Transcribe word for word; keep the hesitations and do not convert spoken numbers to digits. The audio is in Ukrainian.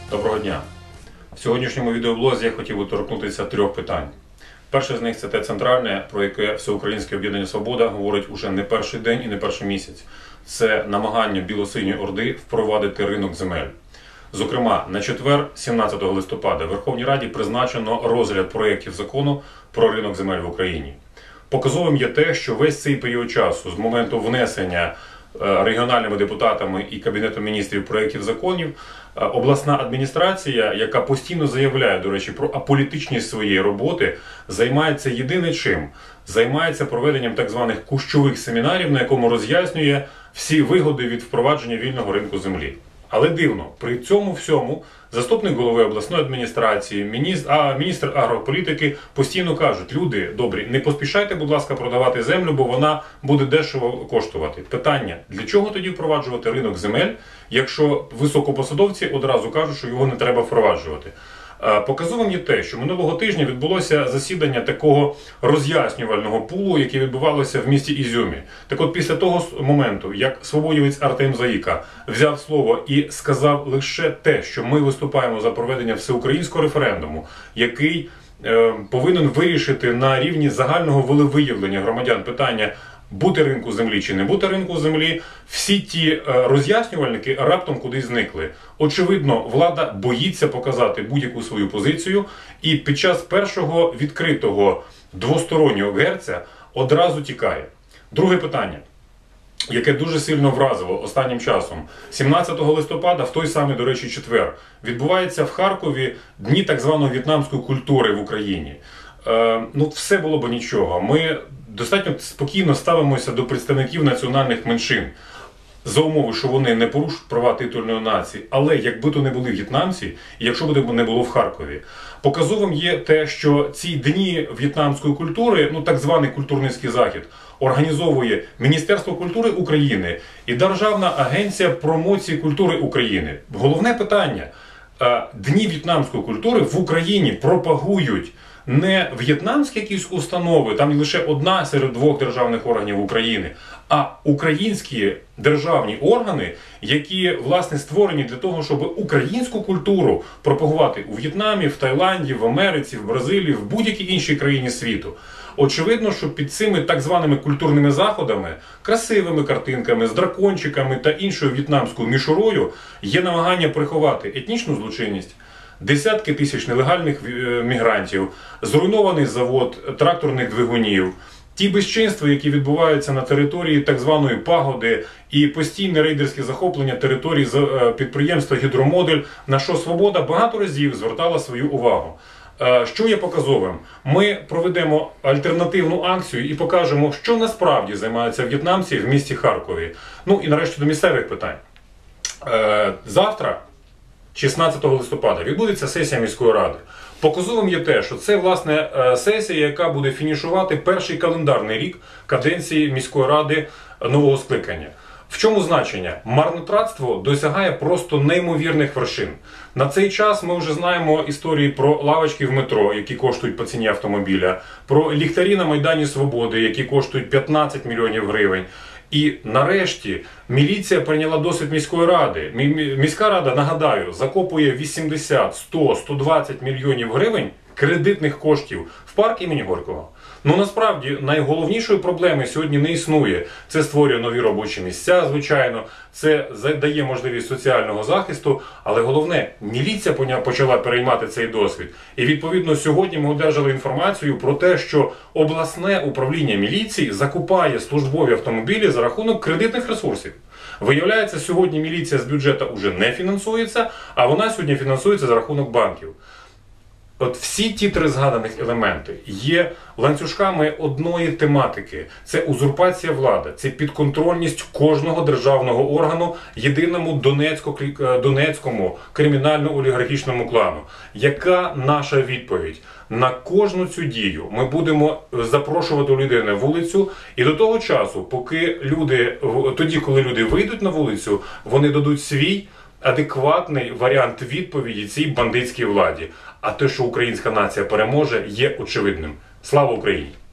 Доброго дня! В сьогоднішньому відеоблозі я хотів би торкнутися трьох питань. Перше з них – це те центральне, про яке Всеукраїнське об'єднання «Свобода» говорить уже не перший день і не перший місяць. Це намагання Білосиньої Орди впровадити ринок земель. Зокрема, на четвер, сімнадцятого листопада, в Верховній Раді призначено розгляд проєктів закону про ринок земель в Україні. Показовим є те, що весь цей період часу, з моменту внесення регіональними депутатами і Кабінетом міністрів проєктів законів, обласна адміністрація, яка постійно заявляє, до речі, про аполітичність своєї роботи, займається єдине чим? Займається проведенням так званих кущових семінарів, на якому роз'яснює всі вигоди від впровадження вільного ринку землі. Але дивно, при цьому всьому заступник голови обласної адміністрації, міністр, а міністр агрополітики постійно кажуть: люди добрі, не поспішайте, будь ласка, продавати землю, бо вона буде дешево коштувати. Питання: для чого тоді впроваджувати ринок земель, якщо високопосадовці одразу кажуть, що його не треба впроваджувати? Показовим є те, що минулого тижня відбулося засідання такого роз'яснювального пулу, яке відбувалося в місті Ізюмі. Так от, після того моменту, як свободівець Артем Заїка взяв слово і сказав лише те, що ми виступаємо за проведення всеукраїнського референдуму, який е, повинен вирішити на рівні загального волевиявлення громадян питання бути ринку землі чи не бути ринку землі, всі ті роз'яснювальники раптом кудись зникли. Очевидно, влада боїться показати будь-яку свою позицію, і під час першого відкритого двостороннього герця одразу тікає. Друге питання, яке дуже сильно вразило останнім часом. сімнадцятого листопада, в той самий, до речі, четвер, відбувається в Харкові Дні так званої в'єтнамської культури в Україні. Е, ну, все було б нічого. Ми достатньо спокійно ставимося до представників національних меншин, за умови, що вони не порушують права титульної нації. Але якби то не були в'єтнамці, і якщо б не було в Харкові. Показовим є те, що ці дні в'єтнамської культури, ну так званий культурницький захід, організовує Міністерство культури України і Державна агенція промоції культури України. Головне питання: Дні в'єтнамської культури в Україні пропагують не в'єтнамські якісь установи, там лише одна серед двох державних органів України, а українські державні органи, які, власне, створені для того, щоб українську культуру пропагувати у В'єтнамі, в Таїланді, в Америці, в Бразилії, в будь-якій іншій країні світу. Очевидно, що під цими так званими культурними заходами, красивими картинками, з дракончиками та іншою в'єтнамською мішурою є намагання приховати етнічну злочинність, десятки тисяч нелегальних мігрантів, зруйнований завод тракторних двигунів, ті безчинства, які відбуваються на території так званої пагоди, і постійне рейдерське захоплення території підприємства «Гідромодуль», на що «Свобода» багато разів звертала свою увагу. Що є показовим? Ми проведемо альтернативну акцію і покажемо, що насправді займаються в'єтнамці в місті Харкові. Ну і нарешті до місцевих питань. Завтра, шістнадцятого листопада, відбудеться сесія міської ради. Показовим є те, що це, власне, сесія, яка буде фінішувати перший календарний рік каденції міської ради нового скликання. В чому значення? Марнотратство досягає просто неймовірних вершин. На цей час ми вже знаємо історії про лавочки в метро, які коштують по ціні автомобіля, про ліхтарі на Майдані Свободи, які коштують п'ятнадцять мільйонів гривень. І нарешті міліція прийняла досвід міської ради. Міська рада, нагадаю, закопує вісімдесят, сто, сто двадцять мільйонів гривень кредитних коштів в парк імені Горького. Ну, насправді, найголовнішої проблеми сьогодні не існує. Це створює нові робочі місця, звичайно, це дає можливість соціального захисту, але головне, міліція почала переймати цей досвід. І, відповідно, сьогодні ми одержали інформацію про те, що обласне управління міліції закупає службові автомобілі за рахунок кредитних ресурсів. Виявляється, сьогодні міліція з бюджету вже не фінансується, а вона сьогодні фінансується за рахунок банків. От всі ті три згаданих елементи є ланцюжками одної тематики. Це узурпація влади, це підконтрольність кожного державного органу єдиному Донецькому кримінально-олігархічному клану. Яка наша відповідь? На кожну цю дію ми будемо запрошувати людей на вулицю, і до того часу, поки люди, тоді, коли люди вийдуть на вулицю, вони дадуть свій адекватний варіант відповіді цій бандитській владі. А те, що українська нація переможе, є очевидним. Слава Україні!